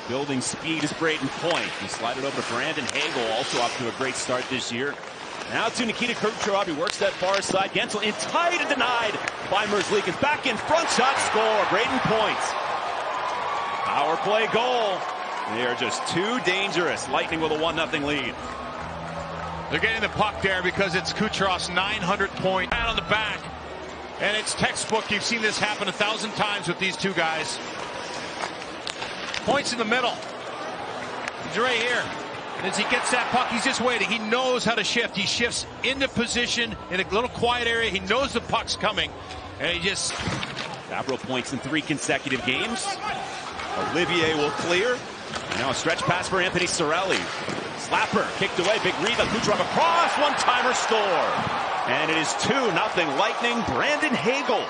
Building speed is Braden Point. He slided over to Brandon Hagel, also off to a great start this year. Now to Nikita Kucherov. He works that far side. Gensel in tight and denied by Merzlikins. Back in front, shot, score. Braden Point. Power play goal. They are just too dangerous. Lightning with a 1-0 lead. They're getting the puck there because it's Kucherov's 900-point out on the back. And it's textbook. You've seen this happen 1,000 times with these two guys. Points in the middle. He's right here. And as he gets that puck, he's just waiting. He knows how to shift. He shifts into position in a little quiet area. He knows the puck's coming. And he just... Fabro points in 3 consecutive games. Olivier will clear. And now a stretch pass for Anthony Cirelli. Slapper kicked away. Big rebound. Kucherov across. One-timer score. And it is 2-0 Lightning. Brandon Hagel.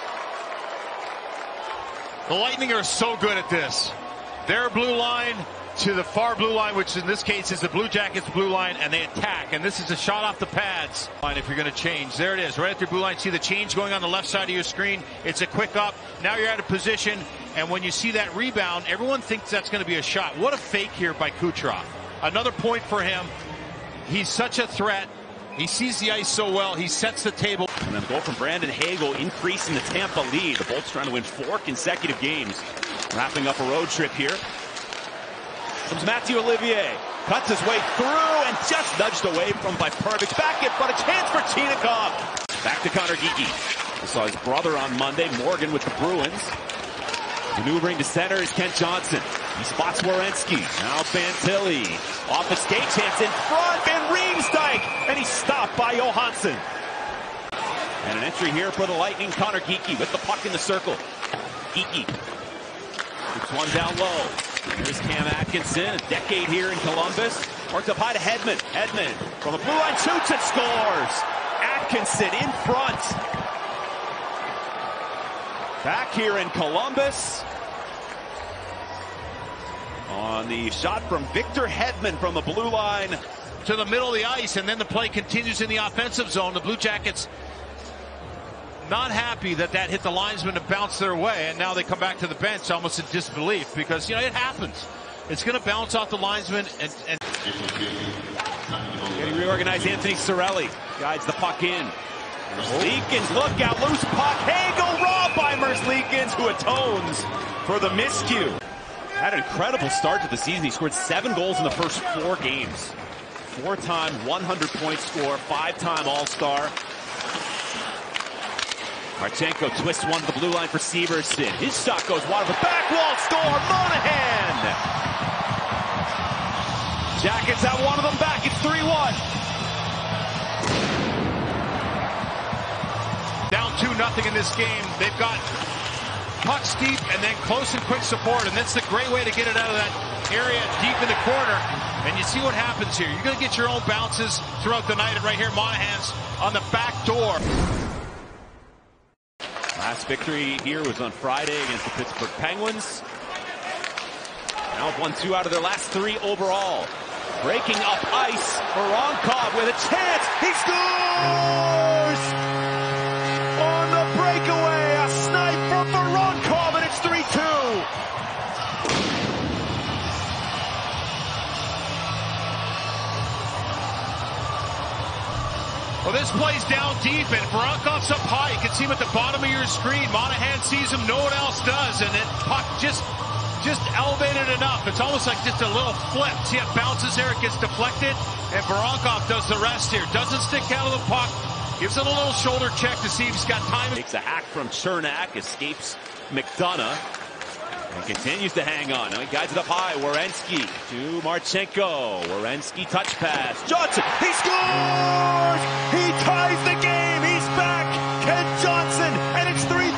The Lightning are so good at this. Their blue line to the far blue line, which in this case is the Blue Jackets blue line, and they attack. And this is a shot off the pads. If you're going to change, there it is, right at the blue line. See the change going on the left side of your screen. It's a quick up. Now you're out of position, and when you see that rebound, everyone thinks that's going to be a shot. What a fake here by Kucherov. Another point for him. He's such a threat. He sees the ice so well. He sets the table. And then a goal from Brandon Hagel, increasing the Tampa lead. The Bolts trying to win 4 consecutive games. Wrapping up a road trip here. Comes Mathieu Olivier. Cuts his way through and just nudged away from by Pervik. Back in front, a chance for Chinakhov. Back to Connor Geekie. We saw his brother on Monday, Morgan with the Bruins. Maneuvering to center is Kent Johnson. He spots Werenski. Now Fantilli. Off the skate, chance in front. Van Riemsdyk. And he's stopped by Johansson. And an entry here for the Lightning. Connor Geekie with the puck in the circle. Geekie. Keeps one down low. There's Cam Atkinson, a decade here in Columbus. Worked up high to Hedman. Hedman from the blue line shoots and scores. Atkinson in front. Back here in Columbus. On the shot from Victor Hedman from the blue line to the middle of the ice, and then the play continues in the offensive zone. The Blue Jackets not happy that hit the linesman to bounce their way, and now they come back to the bench almost in disbelief because, it happens. It's going to bounce off the linesman and getting reorganized. Anthony Cirelli guides the puck in. Merzlikins, look out, loose puck. Hagel robbed by Merzlikins, who atones for the miscue. Had an incredible start to the season. He scored 7 goals in the first 4 games. 4-time 100-point score, 5-time All-Star. Marchenko twists one to the blue line for Severson. His shot goes wide, but back wall score, Monahan! Jackets have one of them back, it's 3-1. Down 2-0 in this game. They've got pucks deep and then close and quick support, and that's the great way to get it out of that area deep in the corner. And you see what happens here. You're going to get your own bounces throughout the night, and right here, Monahan's on the back door. Last victory here was on Friday against the Pittsburgh Penguins. Now 1-2 out of their last 3 overall. Breaking up ice, Voronkov with a chance. He scores! On the breakaway, a snipe from Voronkov, and it's 3-2. Well, this plays down deep, and Voronkov's up high. You can see him at the bottom of your screen. Monahan sees him, no one else does, and it puck just elevated enough. It's almost like just a little flip. See, it bounces there, it gets deflected, and Voronkov does the rest here. Doesn't stick out of the puck, gives it a little shoulder check to see if he's got time. Takes a hack from Chernak, escapes McDonough, and continues to hang on. Now he guides it up high. Werenski to Marchenko. Werenski touch pass. Johnson, he scores! He ties the game. He's back. Kent Johnson, and it's 3-3.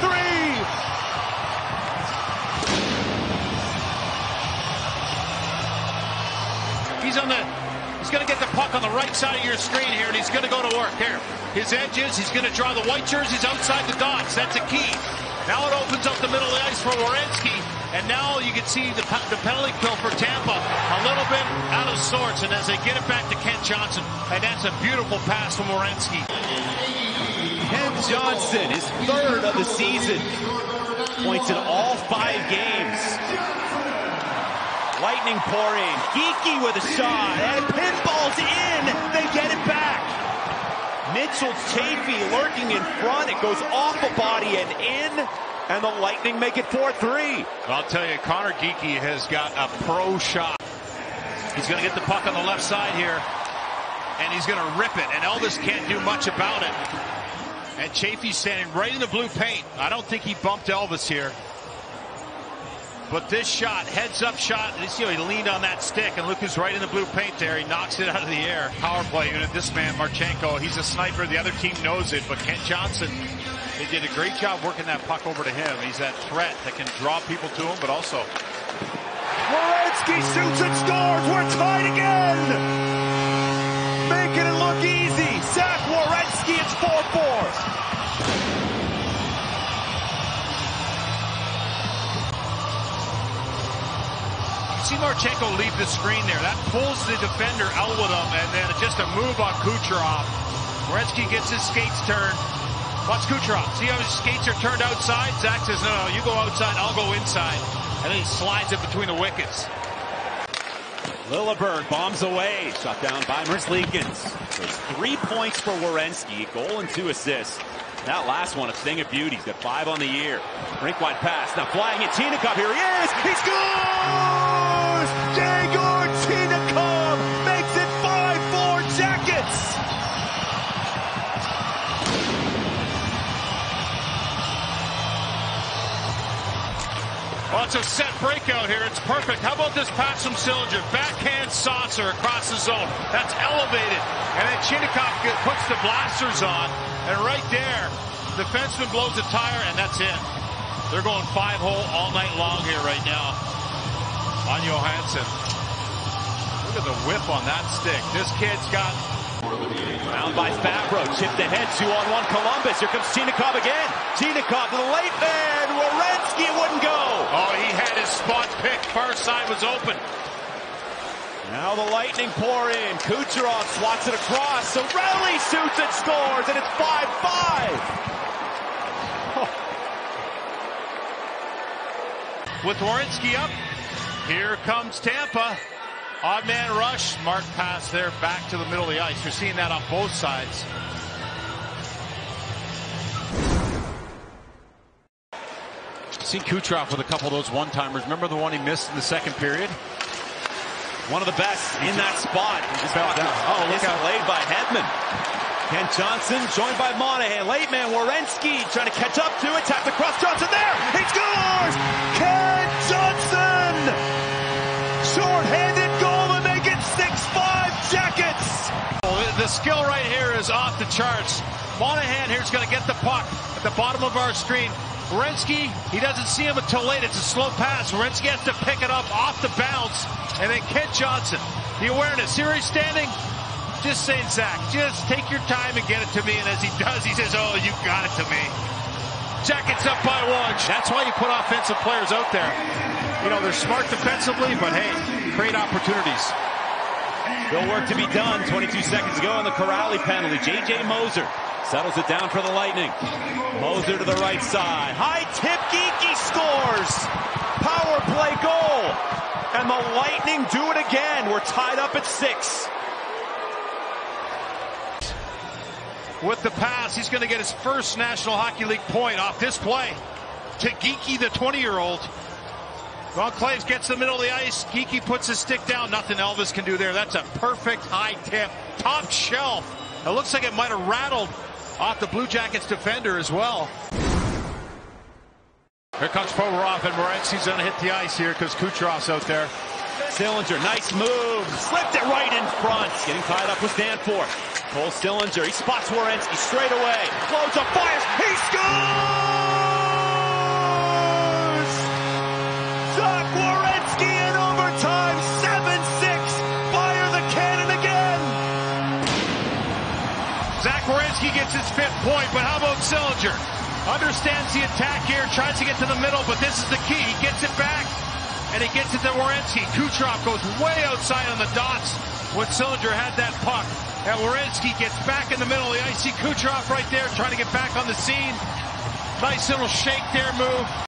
He's going to get the puck on the right side of your screen here, and he's going to go to work here. His edges, he's going to draw the white jerseys outside the dots. That's a key. Now it opens up the middle of the ice for Werenski, and now you can see the penalty kill for Tampa a little bit out of sorts, and as they get it back to Kent Johnson, and that's a beautiful pass from Werenski. Kent Johnson, his 3rd of the season, points in all 5 games. Lightning pour in. Geekie with a shot, and pinballs in. They get it back. Mitchell Chaffee lurking in front. It goes off the body and in, and the Lightning make it 4-3. I'll tell you, Connor Geekie has got a pro shot. He's going to get the puck on the left side here, and he's going to rip it, and Elvis can't do much about it. And Chaffee's standing right in the blue paint. I don't think he bumped Elvis here. But this shot, heads up shot, you see how he leaned on that stick, and look who's right in the blue paint there. He knocks it out of the air. Power play unit, this man, Marchenko, he's a sniper. The other team knows it, but Kent Johnson, they did a great job working that puck over to him. He's that threat that can draw people to him, but also... Werenski shoots and scores. We're tied again. Making it look easy. Zach Werenski, it's 4-4. See Marchenko leave the screen there. That pulls the defender out with him, and then just a move on Kucherov. Werenski gets his skates turned. Watch Kucherov. See how his skates are turned outside? Zach says, no, you go outside, I'll go inside. And then he slides it between the wickets. Lilleberg bombs away. Shot down by Merzlikins. There's 3 points for Werenski. A goal and 2 assists. That last one, a thing of beauty. He's got 5 on the year. Rink-wide pass. Now flying at Chinakhov. Here he is. He scores! Yegor Chinakhov makes it 5-4 Jackets. Well, it's a set breakout here. It's perfect. How about this pass from Sillinger? Backhand saucer across the zone. That's elevated. And then Chinakhov puts the blasters on. And right there, the defenseman blows a tire, and that's it. They're going 5-hole all night long here right now on Johansson. Look at the whip on that stick. This kid's got... Found by Fabro, chipped ahead, 2-on-1 Columbus. Here comes Chinakhov again. Chinakhov to the late man. Werenski wouldn't go. Oh, he had his spot picked. Far side was open. Now the Lightning pour in. Kucherov swats it across. Cirelli shoots and scores, and it's 5-5. With Werenski up, here comes Tampa. Odd man rush, smart pass there back to the middle of the ice. You're seeing that on both sides. Seen Kucherov with a couple of those one-timers. Remember the one he missed in the second period? One of the best in that spot. He just fell down. Oh, look out. Laid by Hedman. Kent Johnson joined by Monahan. Late man Werenski trying to catch up to it. Tapped across Johnson there. He scores! Kent Johnson! Short-handed goal to make it 6-5 Jackets. The skill right here is off the charts. Monahan here's going to get the puck at the bottom of our screen. Werenski, he doesn't see him until late. It's a slow pass. Werenski has to pick it up off the bounce. And then Kent Johnson, the awareness. Here he's standing. Just saying, Zach, just take your time and get it to me. And as he does, he says, oh, you got it to me. Jackets up by 1. That's why you put offensive players out there. You know, they're smart defensively, but hey, great opportunities. Still work to be done. 22 seconds to go on the Corrali penalty. J.J. Moser settles it down for the Lightning. Moser to the right side. High tip, Geekie scores. Power play goal. And the Lightning do it again. We're tied up at 6. With the pass, he's going to get his first National Hockey League point off this play. To Geekie, the 20-year-old. Ron Claves gets the middle of the ice. Geekie puts his stick down. Nothing Elvis can do there. That's a perfect high tip. Top shelf. It looks like it might have rattled off the Blue Jackets defender as well. Here comes Provorov, and Werenski's going to hit the ice here because Kucherov's out there. Sillinger, nice move. Slipped it right in front. Getting tied up with Danforth. Cole Sillinger, he spots Werenski straight away. Floats up, fires. He scores! Zach Werenski in overtime. 7-6. Fire the cannon again. Zach Werenski gets his 5th point, but how about Sillinger? Understands the attack here, tries to get to the middle, but this is the key. He gets it back, and he gets it to Werenski. Kucherov goes way outside on the dots when Sillinger had that puck. And Werenski gets back in the middle of the ice. See Kucherov right there trying to get back on the scene. Nice little shake there move.